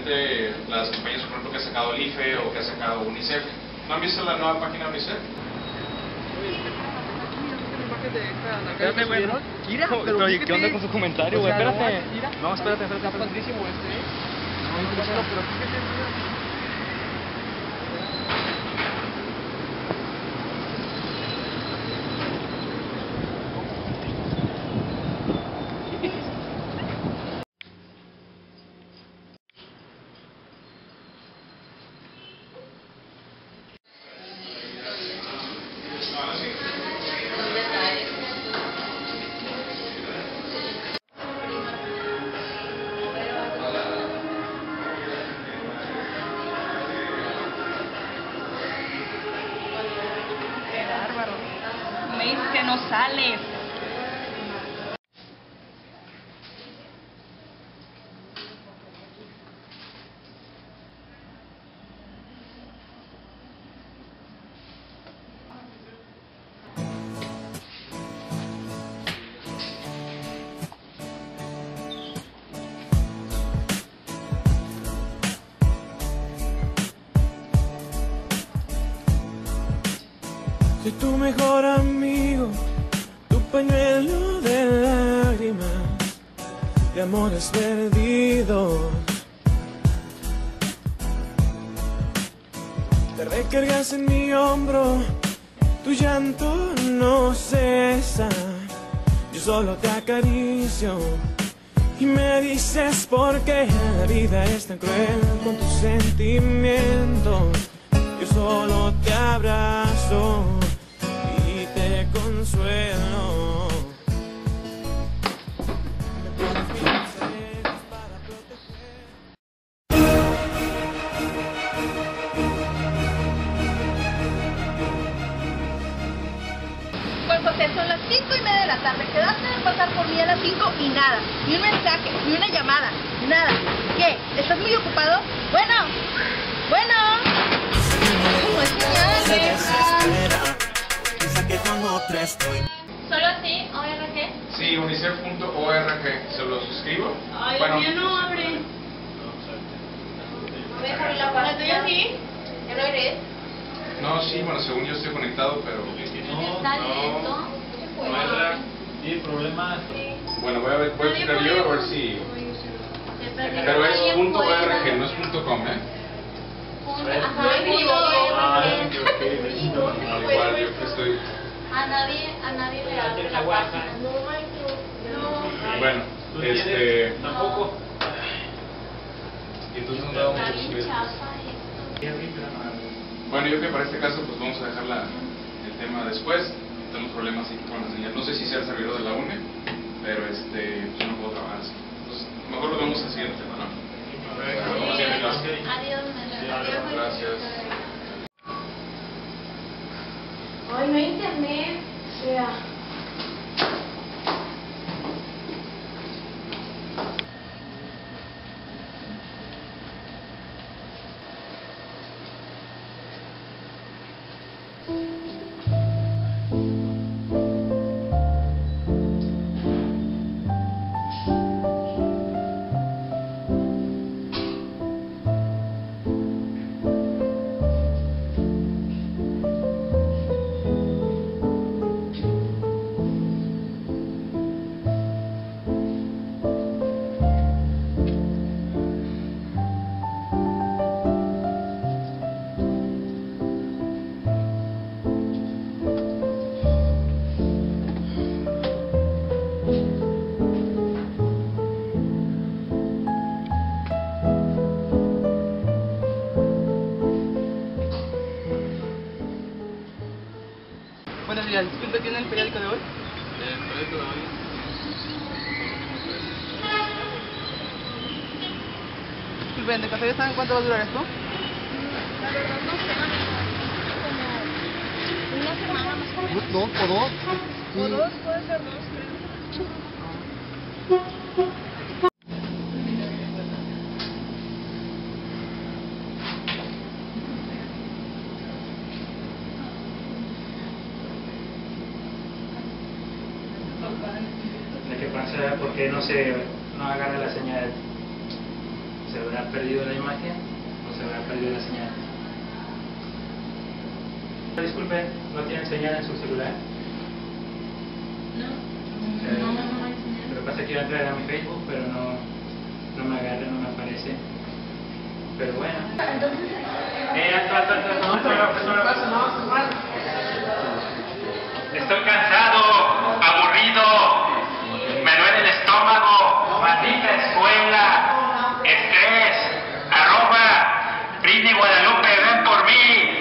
repente las campañas, por ejemplo, que ha sacado el IFE o que ha sacado UNICEF. ¿No han visto la nueva página de UNICEF? Espérate, güey. Mira, pero ¿qué onda con su comentario, güey? Espérate. No, espérate. Está padrísimo este. No, pero fíjate, mira. Me dices que no sales. Soy tu mejor amigo, tu pañuelo de lágrimas, de amores perdidos. Te recargas en mi hombro, tu llanto no cesa. Yo solo te acaricio y me dices por qué la vida es tan cruel con tus sentimientos. Yo solo te abrazo y te consuelo. Me pones pinceles para proteger. Pues José, son las 5:30 de la tarde. Quedaste de pasar por mí a las 5 y nada. Ni un mensaje, ni una llamada, nada. ¿Qué? ¿Estás muy ocupado? Bueno. ¿Cómo es Se desespera, piensa que con otra estoy. ¿Solo así? ¿ORG? Sí, unicef.org. ¿Se lo suscribo? Ay, Bueno, la mía no abre. A ver, abre la ¿La tuya sí? ¿Ya lo eres? no, sí, bueno, según yo estoy conectado, pero... ¿Está lento? Sí, problemas. Bueno, voy a buscar yo a ver si... Pero es .org, no es .com, ¿eh? Ajá, Igual yo que estoy... a nadie le abre la página. Bueno, Tampoco. y entonces no vamos a Está bien suscribir. chafa esto. Bueno, yo creo que para este caso pues vamos a dejar el tema después. Tenemos problemas aquí con la señal. No sé si sea el servidor de la UNE, pero pues yo no puedo trabajar así. Entonces, mejor lo vemos en el siguiente tema, ¿no? Adiós, Gracias. Ay, no hay internet. O sea. Buenos días, disculpe, ¿tiene el periódico de hoy? El proyecto de hoy Disculpen, ¿de casualidad saben cuánto va a durar esto? La verdad no sé, como una semana más o menos. ¿Dos o dos? O dos, puede ser dos, creo. Lo que pasa es porque no agarra la señal. ¿Se habrá perdido la imagen o se habrá perdido la señal? Disculpe, ¿no tienen señal en su celular? No, no hay señal. Lo que pasa es que iba a entrar a mi Facebook, pero no me agarra, no me aparece. Pero bueno. Entonces... Estoy cansado, aburrido, me duele el estómago, maldita escuela, estrés, @Britney Guadalupe, ven por mí.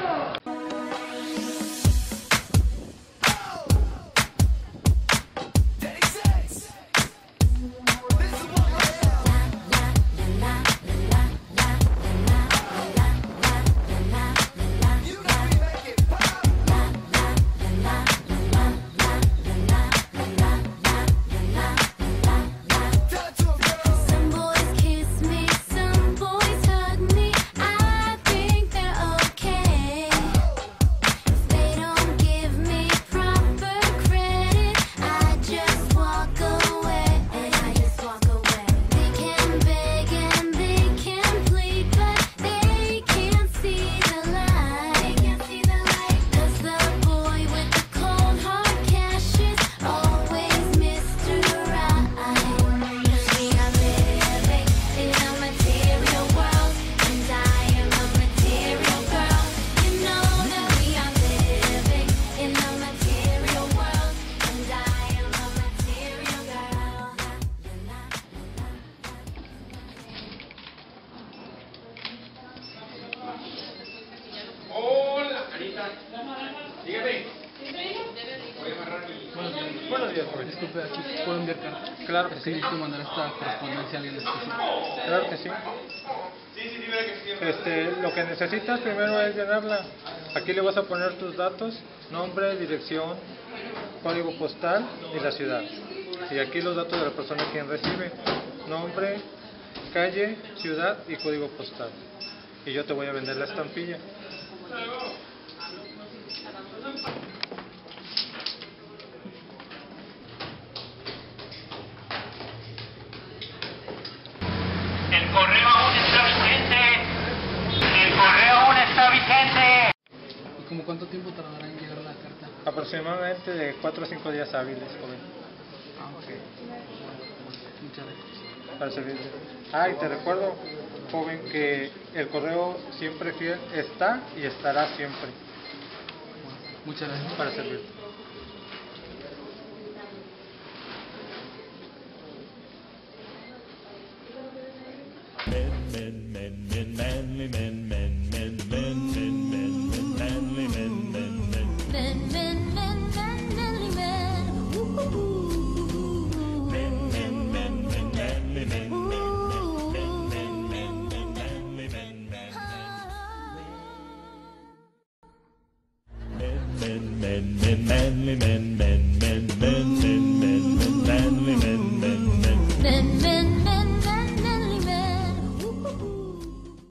Dígame. Voy a amarrar mi... Buenos días, profe. Disculpe, ¿aquí puedo enviar carta? Claro que sí. Necesito mandar esta correspondencia a alguien específico. Claro que sí. Sí, dime que sí. Lo que necesitas primero es llenarla. Aquí le vas a poner tus datos, nombre, dirección, código postal y la ciudad. Y aquí los datos de la persona quien recibe, nombre, calle, ciudad y código postal. Y yo te voy a vender la estampilla. El correo aún está vigente. El correo aún está vigente. ¿Y como cuánto tiempo tardará en llegar la carta? Aproximadamente de 4 o 5 días hábiles, joven. Ah, ok. Muchas gracias. Para servirle. Y te recuerdo, joven, que el correo siempre fiel está y estará siempre. Muchas gracias. Para servirte. Manly men.